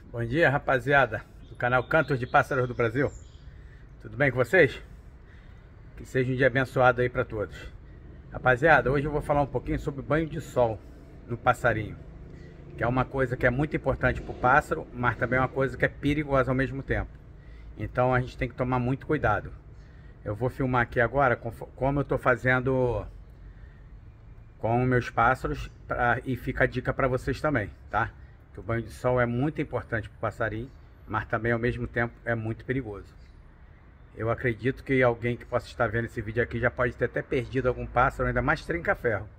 Bom dia, rapaziada do canal Cantos de Pássaros do Brasil. Tudo bem com vocês? Que seja um dia abençoado aí para todos. Rapaziada, hoje eu vou falar um pouquinho sobre banho de sol no passarinho, que é uma coisa que é muito importante para o pássaro, mas também é uma coisa que é perigosa ao mesmo tempo. Então a gente tem que tomar muito cuidado. Eu vou filmar aqui agora como eu estou fazendo com meus pássaros e fica a dica para vocês também, tá? Que o banho de sol é muito importante para o passarinho, mas também ao mesmo tempo é muito perigoso. Eu acredito que alguém que possa estar vendo esse vídeo aqui já pode ter até perdido algum pássaro, ainda mais trinca-ferro.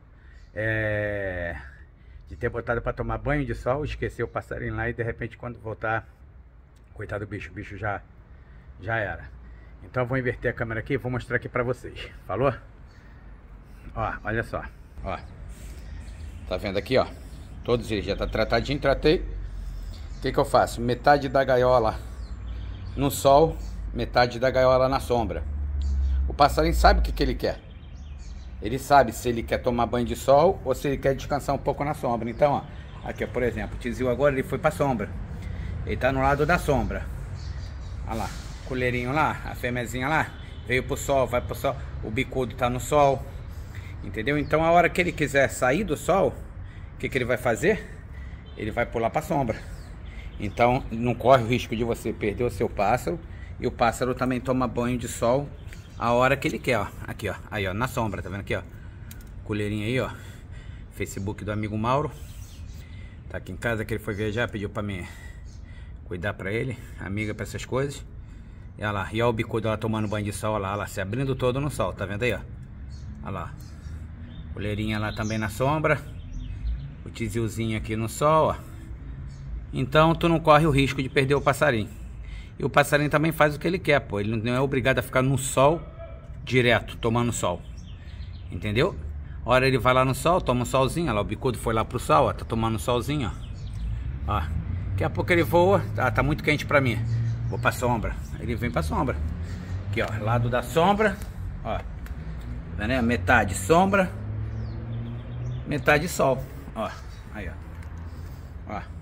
De ter botado para tomar banho de sol, esquecer o passarinho lá e de repente quando voltar, coitado do bicho, o bicho já era. Então eu vou inverter a câmera aqui e vou mostrar aqui para vocês. Falou? Ó, olha só. Ó. Tá vendo aqui, ó? Todos eles já tá tratadinho, tratei. O que eu faço? Metade da gaiola no sol, metade da gaiola na sombra. O passarinho sabe o que ele quer. Ele sabe se ele quer tomar banho de sol ou se ele quer descansar um pouco na sombra. Então, ó, aqui, por exemplo, o tizil agora ele foi pra sombra. Ele tá no lado da sombra. Olha lá, o colherinho lá, a fêmeazinha lá, veio pro sol, vai pro sol. O bicudo tá no sol. Entendeu? Então, a hora que ele quiser sair do sol, o que ele vai fazer? Ele vai pular pra sombra. Então, não corre o risco de você perder o seu pássaro. E o pássaro também toma banho de sol a hora que ele quer, ó. Aqui, ó. Aí, ó, na sombra, tá vendo aqui, ó? Colherinha aí, ó. Facebook do amigo Mauro. Tá aqui em casa, que ele foi viajar, pediu pra mim cuidar pra ele. Amiga pra essas coisas. E olha lá. E ó o bicudo lá tomando banho de sol, olha lá, se abrindo todo no sol, tá vendo aí, ó? Olha lá. Colherinha lá também na sombra. O tizilzinho aqui no sol, ó. Então tu não corre o risco de perder o passarinho. E o passarinho também faz o que ele quer, pô. Ele não é obrigado a ficar no sol direto, tomando sol. Entendeu? A hora ele vai lá no sol, toma um solzinho. Olha lá, o bicudo foi lá pro sol, ó. Tá tomando um solzinho, ó. Ó. Daqui a pouco ele voa. Tá muito quente pra mim. Vou pra sombra. Ele vem pra sombra. Aqui, ó. Lado da sombra. Ó. Tá, né? Metade sombra. Metade sol. Ó. Aí, ó. Ó.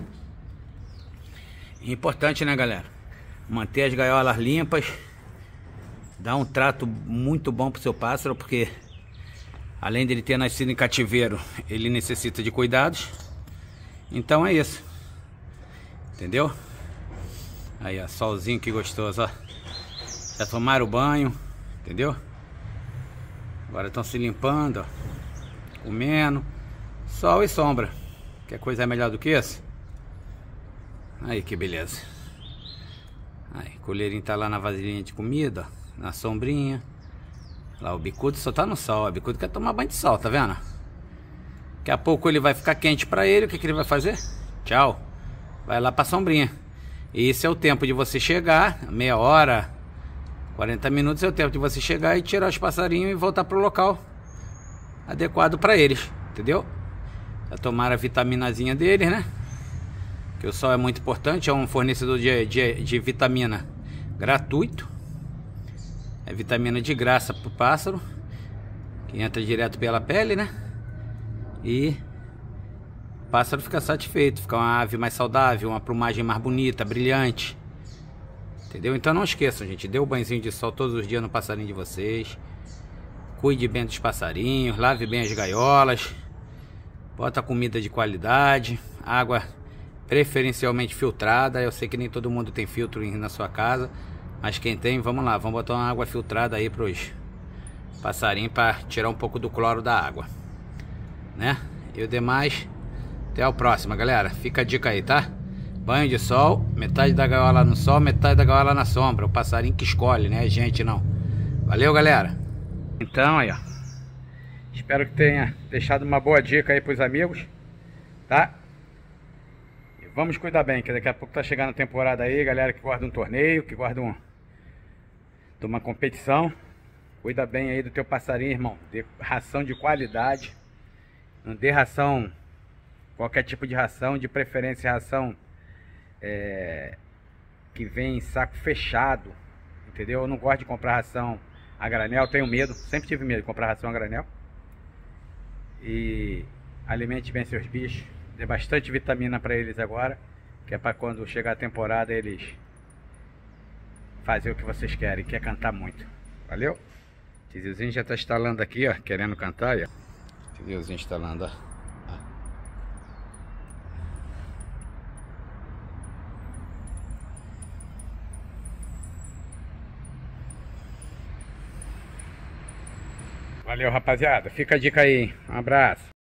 Importante, né, galera? Manter as gaiolas limpas. Dar um trato muito bom pro seu pássaro, porque além dele ter nascido em cativeiro, ele necessita de cuidados. Então é isso. Entendeu? Aí, ó, solzinho que gostoso, ó. Já tomaram o banho, entendeu? Agora estão se limpando, ó. Comendo. Sol e sombra. Quer coisa melhor do que isso? Aí que beleza. Aí, o colherinho tá lá na vasilhinha de comida, ó, na sombrinha. Lá o bicudo só tá no sol. O bicudo quer tomar banho de sol, tá vendo? Daqui a pouco ele vai ficar quente pra ele. O que ele vai fazer? Tchau. Vai lá pra sombrinha. Esse é o tempo de você chegar. Meia hora, 40 minutos é o tempo de você chegar e tirar os passarinhos e voltar pro local adequado pra eles. Entendeu? Já tomaram a vitaminazinha deles, né? Que o sol é muito importante, é um fornecedor de vitamina gratuito. É vitamina de graça pro pássaro, que entra direto pela pele, né? E o pássaro fica satisfeito, fica uma ave mais saudável, uma plumagem mais bonita, brilhante. Entendeu? Então não esqueçam, gente, dê o banhozinho de sol todos os dias no passarinho de vocês. Cuide bem dos passarinhos, lave bem as gaiolas. Bota comida de qualidade, água preferencialmente filtrada. Eu sei que nem todo mundo tem filtro na sua casa, mas quem tem, vamos lá, vamos botar uma água filtrada aí pros passarinhos para tirar um pouco do cloro da água, né? E o demais, até o próximo, galera. Fica a dica aí, tá? Banho de sol, metade da gaiola no sol, metade da gaiola na sombra. O passarinho que escolhe, né? A gente não. Valeu, galera. Então aí, ó. Espero que tenha deixado uma boa dica aí pros amigos, tá? Vamos cuidar bem, que daqui a pouco tá chegando a temporada aí, galera que guarda um torneio, que guarda de uma competição. Cuida bem aí do teu passarinho, irmão. Dê ração de qualidade. Não dê ração, qualquer tipo de ração, de preferência ração que vem em saco fechado, entendeu? Eu não gosto de comprar ração a granel, tenho medo, sempre tive medo de comprar ração a granel. E alimente bem seus bichos. Dê bastante vitamina para eles agora, Que é para quando chegar a temporada eles fazer o que vocês querem, que é cantar muito. Valeu? Tizilzinho já tá instalando aqui, ó, querendo cantar, ó. Tizilzinho instalando, ó. Valeu, rapaziada. Fica a dica aí, hein? Um abraço.